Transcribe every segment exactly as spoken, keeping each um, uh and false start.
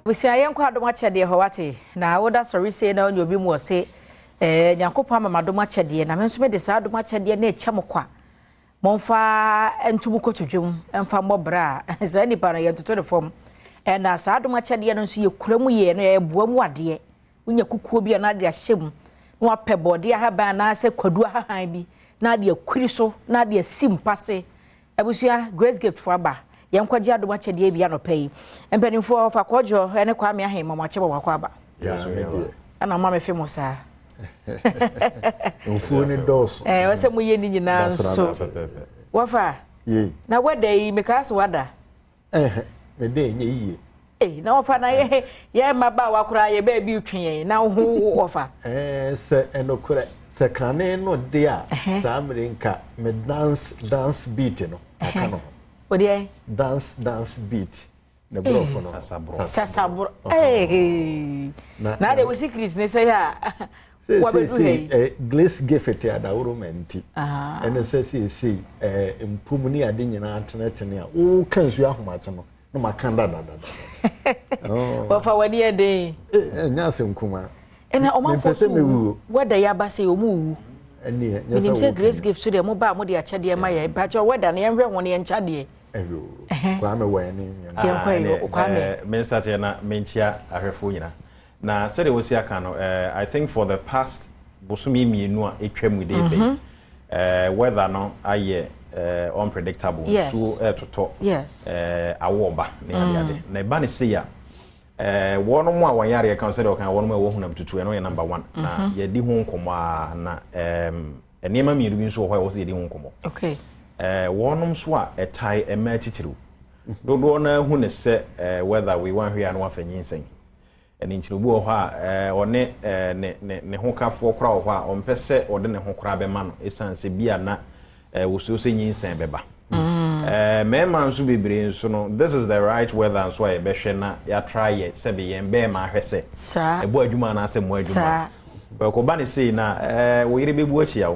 We say I am quite much at the Hawati. Now, that's a reason now you'll be more say, eh, Yankopa, Mamma much at the end. I mean, so decide much at the end, Chamoqua. Monfa and Tumuko to Jum, and Famo Bra, as any parent to the form. And as I do much at the end, so you crummy and a boom, dear. When you could be another shim, no pebble, dear Habana, say, Kodua Himey, Nadia Criso, Nadia Sim Passe. I was here, Grace gift for Abba. Young Quadia do much a day piano pay. And penny for a quadro and a quamia him, Mamma Chawaba. Yes, and a mamma famous. No phone doors. Eh, what's a million in now? So, what ye? Now, what day make us water? Eh, the day ye. Eh, no, fun, I, yeah, my bow, cry a baby train. Now, who offer? Eh, sir, and no correct. Sir, can no dear. Some rinka me dance, dance beating. I cannot. What dear? Dance, dance beat. The bro for Sasabro. Eh, now there was secrets, they say, what we say, a glass gift at our room and tea. And it says, see, a impumuni adin internet and oh, can you have much? No, my candada. Oh, but for one year day, and Yasim Kuma. And I'm for what the Yabasi move. And you say Grace gives to the mobile Modia Chadia Maya, but your weather and everyone in Chadia. I'm aware name. Minister Tiana Mentia Arefuna. Now, said it was Yakano. I think for the past Bosumi Minua, it came with a weather no, I unpredictable. Yes. So to talk. Yes. A woba near the other. Nebani Sia. One more one year, I consider one more woman to two and number one. Now, ye di home coma na um a name of me so why was it in home. Okay. Uh, one swa a tie a matitru. Don't know who say whether we want here and one for yin and in Chinubu or ne ne honka for crow on pese or then a honkrabe man, a san sebia na was so saying yin sen beba. Me man should be brain so no, this is the right weather and so I beshena ya try it, sebi and bear my hesse. Sir, a boy, you man, I say more. But Kobani say na we be watch you.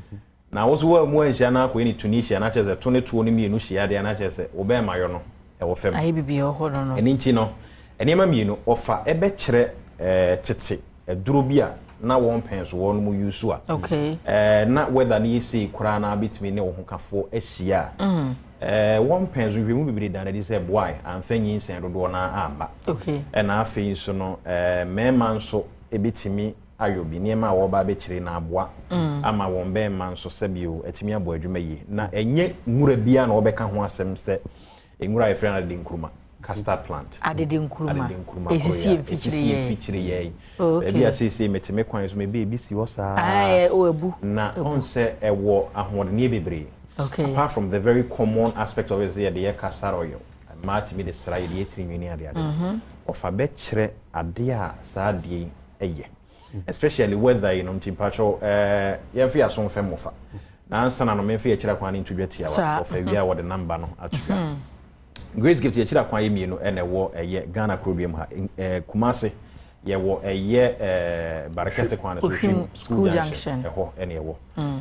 Na wo so wa mu anhia na akọ ni Tunisia na chese twenty twenty mienu hia de na chese obe mayo no e wo fam ayi bibie ho no no eni nchi no enema mienu ofa ebe kire eh tete eduro bia na won penso wo no mu yusu a okay eh na weather na yesi kura na bitimi ne wo hokafo ahia mhm eh won penso hwe mu bibire dan na di say boy amfanyi nsen dodo na amba okay e na afei so no eh mema nso ebitimi ayobi niema wo ba be kire na aboa ama won be man so sebio etimi abo adwuma yi na enye nwura bia na wo be ka ho asem se enwura e frena de nkruma custard plant adede nkruma esisi feature ye e bia sisi metime kwan so me be bi si wo sa ah o ebu na on se ewo ahode ne bebre okay apart from the very common aspect of it here the castor oil match me the sray the three mini ade ade ofa be kire ade a sa ade eye especially whether you know temperature eh ya fi aso fem ofa na ansa na no me fi akira kwan ntudwa tia wa ofa wi a wo de number no atudwa Grace gift akira kwan yemi no ene wo eye Ghana Program ha eh Kumase ye wo eye eh Barakese kwan so school junction eho ene ye wo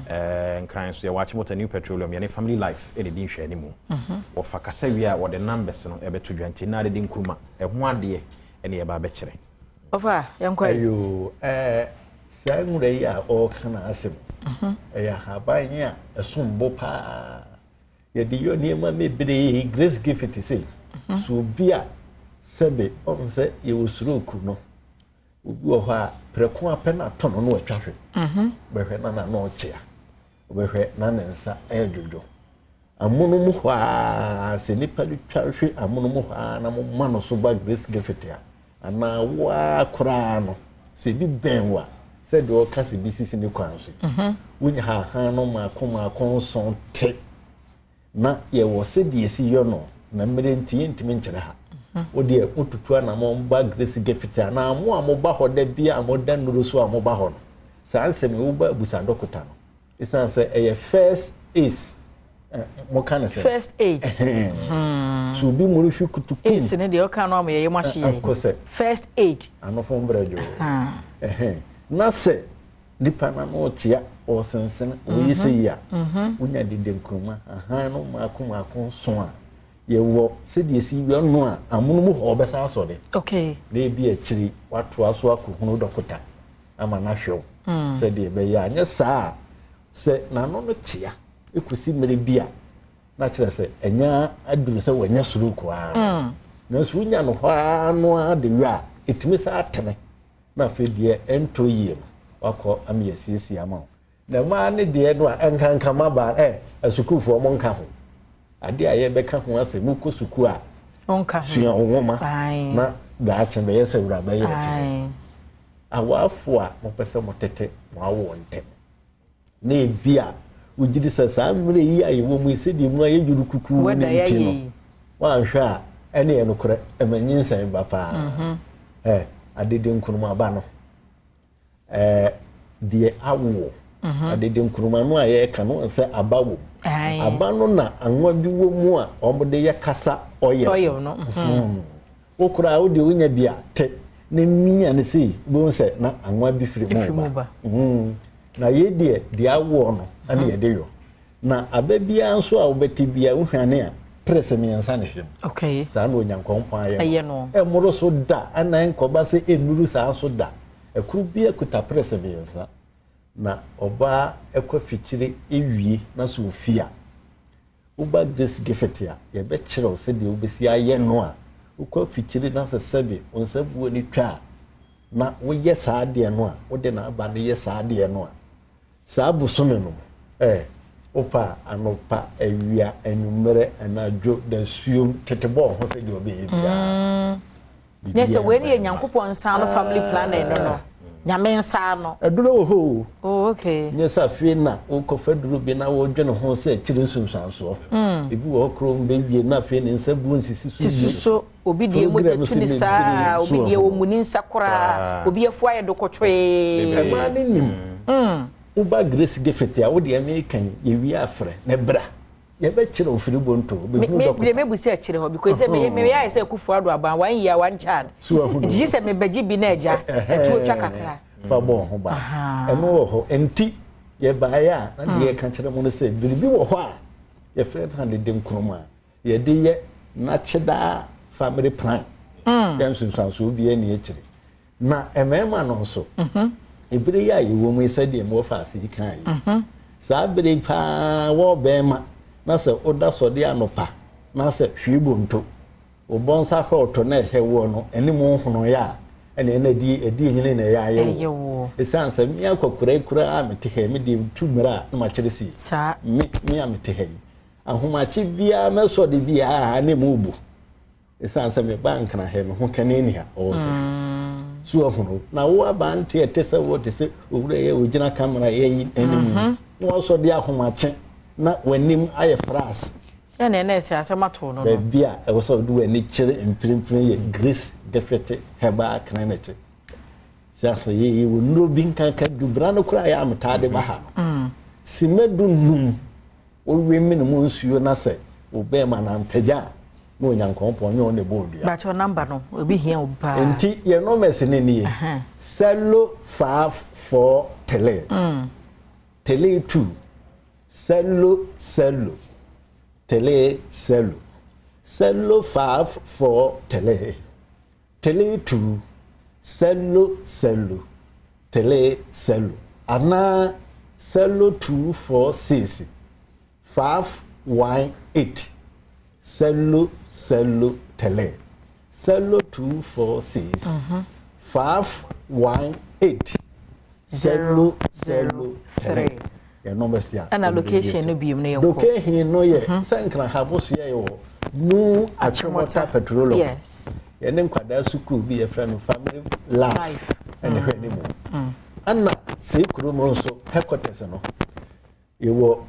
eh nkran so ye wachi motor new petroleum ye ne family life ene din hwe animu ofa kasa wi a wo de numbers no e betudwa nti na de din kuruma eho ade ene ye ba be kire Ofa, yankwa. Ayo, eh, sangure ya o kana asim. Mhm. Eh ya haban ya esumbo pa. Ya di yo niema mebre Grace gift say. So bia sebe on se ye usuru ku no. Obi o ha preko apena tono no atwahwe. Mhm. Behwe na na no chia. Behwe na nensa edwodo. Amono mu hwa se nipa twahwe amono mu hwa na mo mano so ba Grace gift ya. Ana wa kura no se bi benwa se de o ka se bi sisi ne kwanso mhm wonya ha ha no ma koma konson te na ye wo se de esi yo no na mere nti ntimi nkyere ha wo de otutu na mo ba Grace gefita na mo amoba ho da bia amoda nuru so amoba ho no sa ansem wo ba busa dokota no isan se e first is mo kana se first aid hmm so bi mo ruhwe kutuku is ne de o kan no mo ye machi first aid anofo mbrajo eh na se nipa na no tia o sensen o yise ya unya de denkruma aha no ma ko ma ko so a ye wo se de si wi no a amono mu ho obesa asore okay na ebi akiri wato aso akohunu dokota ama na hwew se de be ya anya saa se na no no tia ekusi mere bia na kire se enya aduru se wanya suru kwa mm na so nya no hwa no ade wi a etimi sa atene na fe de ento yie wakọ amiyesisi ama na ma ne de no a enkanka ma ba eh asukufo mo nka ho ade aye be ka ho ase mu ko suku a onka ho sua nwoma na da ache be yesa wura be yete awafo a mo pese mo tete mo awo ntem na ebia ugidi sasa amre yi aye wo mu ise de mu aye juru kuku ne ntino wa hwa ene ye no kore emanyin san ba pa eh ade de nkunuma ba no eh die awo adede nkuruma no aye ka no se abawo aba no na anwa bi wo mu a omde ye kasa oye oye no mhm okura odi onya bia te na miya ne sei bo se na anwa bi firi mu ba mhm na ye die die awo no ana ye de yo na aba bia nso a obeti bia uhwane a press me ansa ne hwem okay sa na onyankopon aye aye no e moro so da ana enkoba se enuru sa so da ekuru bia kuta press me ansa na oba ekwa fitire ewie na so ofia uba this gifetia ye be kire se de obesi aye no a ukwa fitire na se sebe onsabuo ni twa na wo ye saa de no a wo de na aba ne ye saa de no a saa busome no eh opa anopa ewia enumere anadwo da suom tetebo ho se de obe bia yes we ni Nyankopon san no family planner no no nyame nsa no aduro wo ho oh okay nyesa fie na wo kofa duro bi na wo dwene ho se kire nsunsanso mm ebi wo kro mbe wie na fie ne nsa bu nsisi su so obi die mo tetuni sa obi die wo muni nsa kora obi afu aye dokotwe e ma ni nim mm uba grace gefetia wo de american ye wi afre ne bra ye be kire ofiri bonto be hu dokota me me bu se kire ho because me me ya se kufu ado aban one year one child ji se me beji bi na eja etu otwa kakra fa bo ho ba eno wo ho enti ye ba ya na de ye ka kire mo no se biribi wo ho a ye friend hand de nkroma ye de ye na cheda family plan dem sunsanso obi ani e kire na emema no so mhm ebire ya ye wo mu isa de mo fa ase kan yi mhm sa bire pa wo be ma na se oda so de anopa na se hwibo nto obonsa hoto na ehe wo no eni mo hono ya ene na di edi nyine na ya ye wo esanse mi akokura kura amete he mi di tumira na ma kire si sa mi mi amete he ahomachi bia meso de bia na mu bu esanse me bank na he me ho kaneni ha o se so afuno na wo abantu e tese wo tese owura ye ogina camera ye enimu wo so de ahomachi na wanim aye fras ya na na ese asemato no no bia e wo so do wani kire imprinprin ye grace defete Herbal knaneche sasa ye wo no binka ka dubra no kura ya amtade ba ha mm simedu num wo wemi no mu nsuo na se wo be ma na mpaja no Nyankopon nyo ne bodu ya ba cho number no obi hia oba enti ye no mess ne ne selo five four tele mm tele two Cello, cello, tele, cello, cello five four tele, tele two, cello, cello, tele, cello, ana cello two four six, five one eight, cello, cello, tele, cello two four six, five one eight, cello, cello, tele. Ya numbers ya ana location no biom no yeko location no ye sankra haboso ye wo nu achomota petrol yes ye ne nkwada suku bi ye friend family life and hwe ne mo ana sei kuro mo nso headquarters no ye wo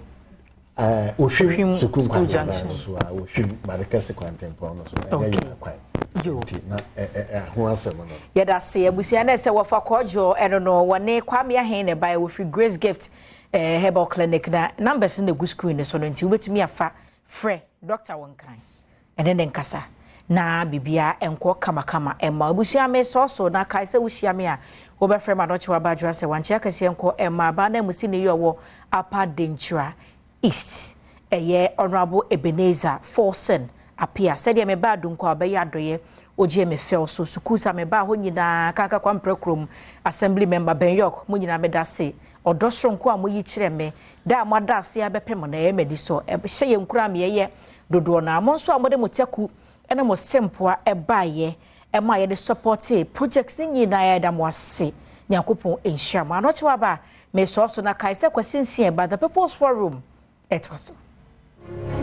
eh ohwim suku nkwada so a ohwim marekase kwantempo no so enye ya kwan yo na eh ho asem no ye da se abusia na se wo fa kojo eno no wone kwame ahen ne bai wo free grace gift eh Herbal clinic na numbers in the good screen so no nti wobetumi afa frɛ doctor wonkan ene ne nkasa na bibia enko kama kama emma obusia me so so na kai se wuhia me a wo be frɛ ma doche wa badwa se wanche akase enko emma ba na musi ne yowo apa dentura east eye honorable Ebenezer Forsen apia said ya me ba dunko abayi adoye oje me fel so sukusa me ba ho nyina kaka kwa mprekrom assembly member Ben York mo nyina beda se odosronko a mo yi kire me da mo da se abepem na ye medi so e hye ye nkura me ye dodo na mo so amode moteku ene mo sempoa e baye e ma ye de support projects ni nyina ya da mo ase nyakopon enhia ma no chewa ba me so so na kai se kwasinsie ba the People's Forum etwaso